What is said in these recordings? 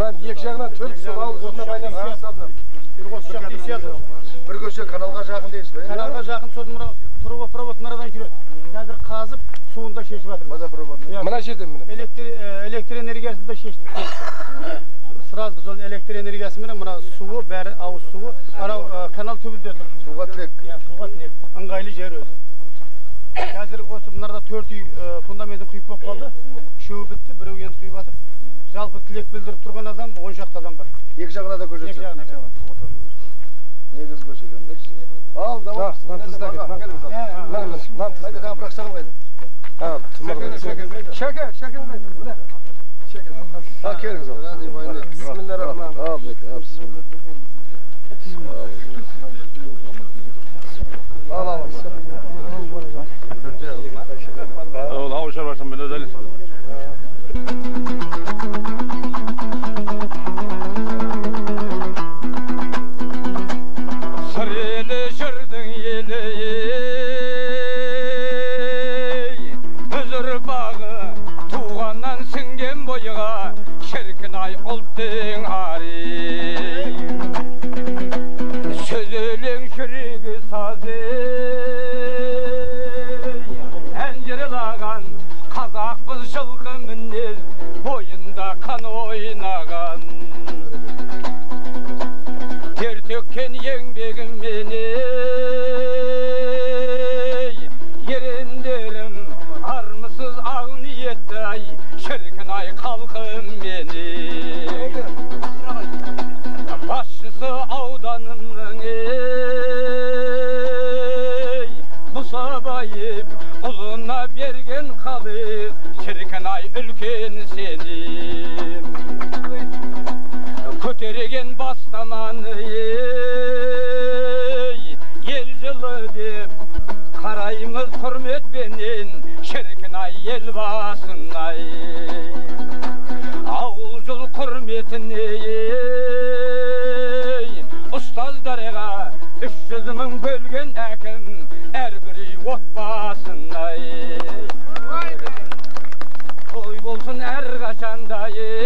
Buranın iki жағынан төрт сол ауызына байланысты. Bir koşacak diyeceğiz. Bir köşe kanalga жақын дейсіз бе? Kanalga жақын so'zim провод maradan жүреді. Қазір қазып суында шешіп жатыр. База провод. Мына жерден міне. Elektrik энергиясын да шештік. Сразу сол elektrik энергиясы менен мына суы бәрі ауыз суы анау канал түбінде тұр. Суға тілек. Суға тілек. Ыңғайлы жер өзі. Қазір осы мынарда 4 үй фундаментін құйып болып қалды. Үшеуі бітті, біреу енді құйып жатыр. Жалпы тілек білдіріп тұрған адам 10 шақты адам бар. Екі жағына да көшет. Екі жағына. Негіз көшеден. Ал, давай. Нан тызда кет. Нан тызда. Қайда тағы бірақ сағым қайда? Şeker қайда? Ha, келіңіз ал. Bismillahirrahmanirrahim. Al, bekle, bismillah. Al. Ol havuşar başım ben ödelim. Sarılı şırdın yeleği özür bağı tuğandan singen boyuğa şerkin ay oltun ari sözülün şürüğü sazı encirlagan kazakpız şılgı minniz boyunda kan oynagan ter tökken yengbegim beni yerinderim armısız ağ niyettay şerkin ay kalkım beni başçısı avdanının bu sabayip kuluna bergen kalı şerkin ay ülken senin köterigen bastamanı yel yılı dep karayımız hürmet benin şerkin ay yel basınay ağulcul hürmetini ustazdарға 300 000 bölgen әкім әрбірі отбасынай той болсын әр қашанда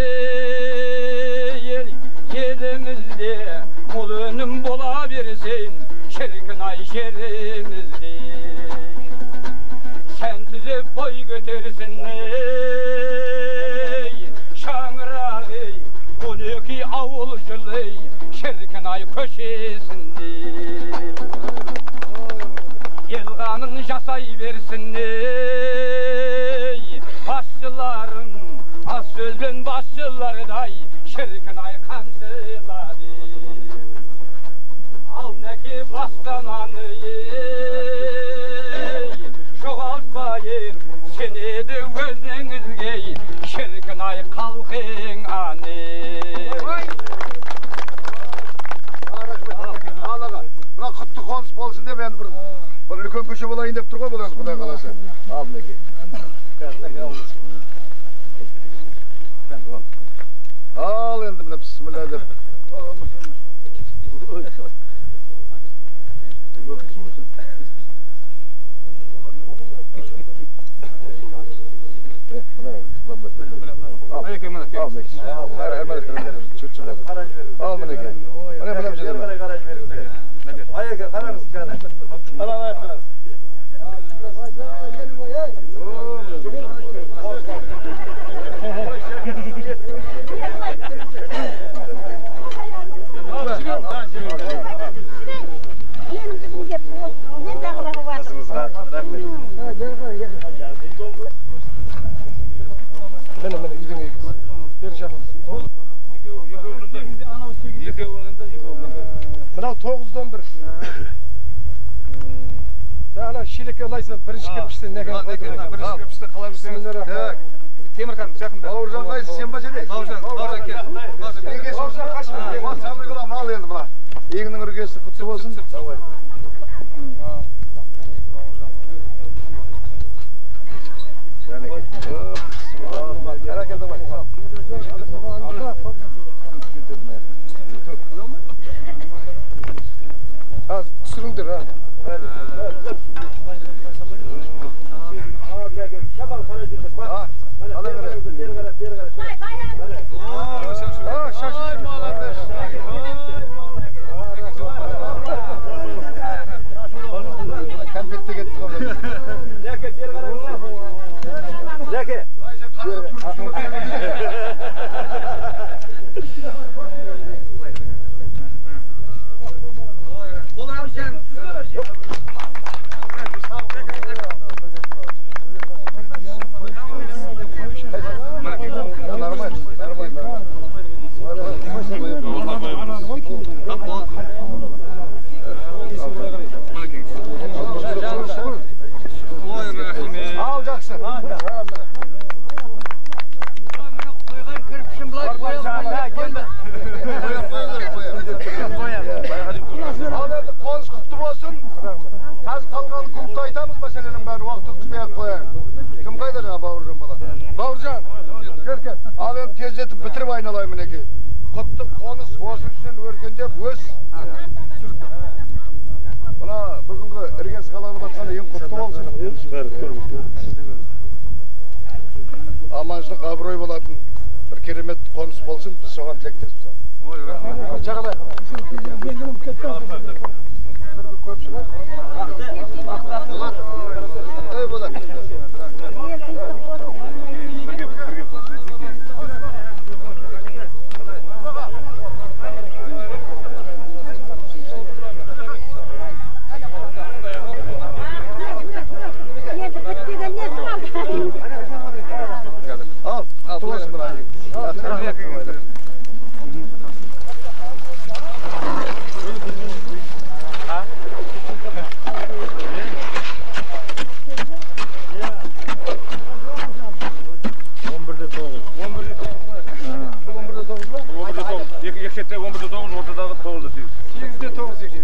елімізде мол өнім бола берсін шіркін ай жерімізде сән түзеп бой көтерсін шаңырағы 12 ауыл жылы şerkin ay köşesinde yılganın jasay versin başçılarım az sözlen başçılarday şerkin ay kamçıları al neki bastamanı çoğaltmayın seni de gözünüzge şerkin ay kalkın anı Mına құтты қоныс болсын деп енді бір үлкен көше болайын деп тұр ғой бұл енді Құдай қаласа. Ал мінекей. Ал енді міне бісміллә деп. Al мінекей. Ayağa karanız kana. Allah'a emanet. Mınau 9'dan 1. Ana şilik olaysa birinci kirpişte ne kadar koydum. Birinci kirpişte kalay Bismillahirrahmanirrahim. Temirkan жақында. Бауыржан қайсы сен ба жеде? Бауыржан кел. Неге бауыржан қашма? Ма самый қылам ал енді мына. Егінің іргесі құтты болсын. Ha, süründür ha. құтты қоныс болсын, біз соған тілектеспіз. Ой, рахмет. Жағалай. Ey Bolat. Al, al, olsun bana. Ekşette 11'de 9, ortaдағы 9'da 8. 8'de 9 ekiyor.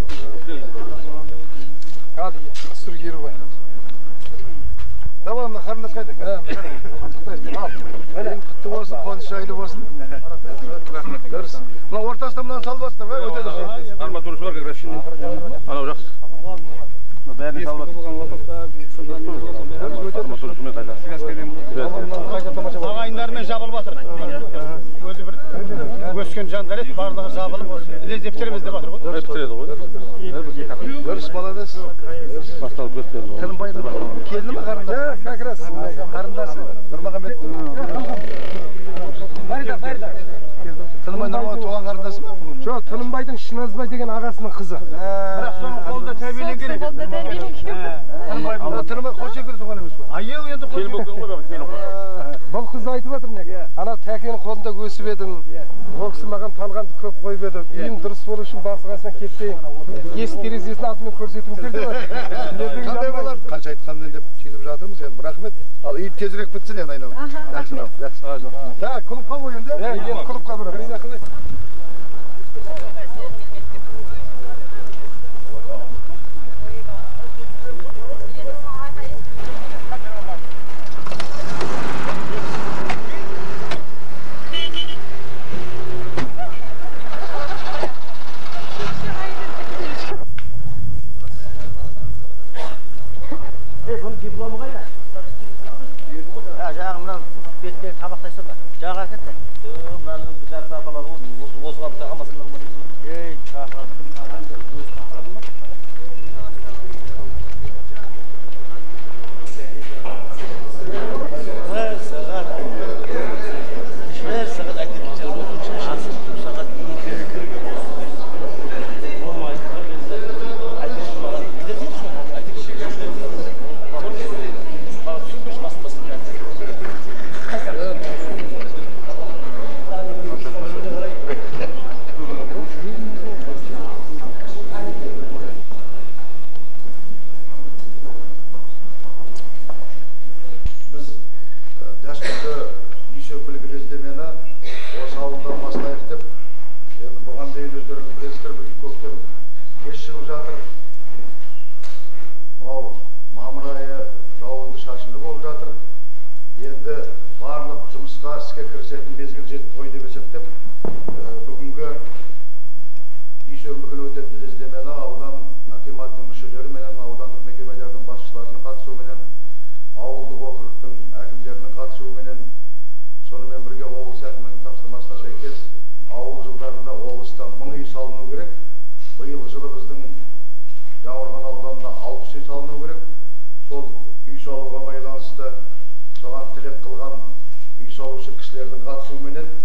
Hadi sür geri var. Tamam mı? Karnınız kaydık. Al. Benim kutlu olsun, konuş şahili olsun. Görürsün. Buna ortasında bundan salbasın. Öte dursun. Armaturusu var ki şimdi. Ana bırak. Bärini salbat. Armaturusu men kayda. Ағайындармен жабылып жатыр. Өзі бір өскен жандар еді, барлығы жабылып осы лездептеріміз деп жатыр ғой. Hep bitiredi ғой. Görürsün, молодец. Басталып gösterdi. Тыным байдың келіні ме қарындасы? Как раз. Қарындасы. Нұрмағамбет. Тынымбай Нұрмағамбет туған қарындасы ма? Жоқ, Тынымбайдың Шыназбай деген ағасының қызы. Бірақ соның қолында тәрбиеленген еді. Тынымбай қош екені туған емес па? Айел енді Келіп өткен ғой бақ, келіп қой. Бұл қызды айтып жатыр неге? Ана тәкенің қолында өсіп едім. Ол кісі маған талғанды көп қойып еді. Үйім дұрыс болу үшін басы қасына кетпейін. Есік терезесін алдымен көрсетуім керек деп жатыр. Қандай болады? Қанша айтқанмен деп сөйтіп жатырмыз енді. Рахмет. Ал үй тезірек бітсін енді айналып. Жақсы. Жақсы. Так, клубқа қой енді. Енді клубқа бір. Bunun diplomu қайда? Жаңағы мына беттегі табақ тастап па? Жаға әкетті. Məni bir tərəfə apaladı, osqab taxamasınlar mı? Ей, шақырдым, адамды өз шақырдым ба? Her saat aktif çalışıyorum. Saat 2 olmayı соған тілек қылған үй салушы кісілердің қатысуыменен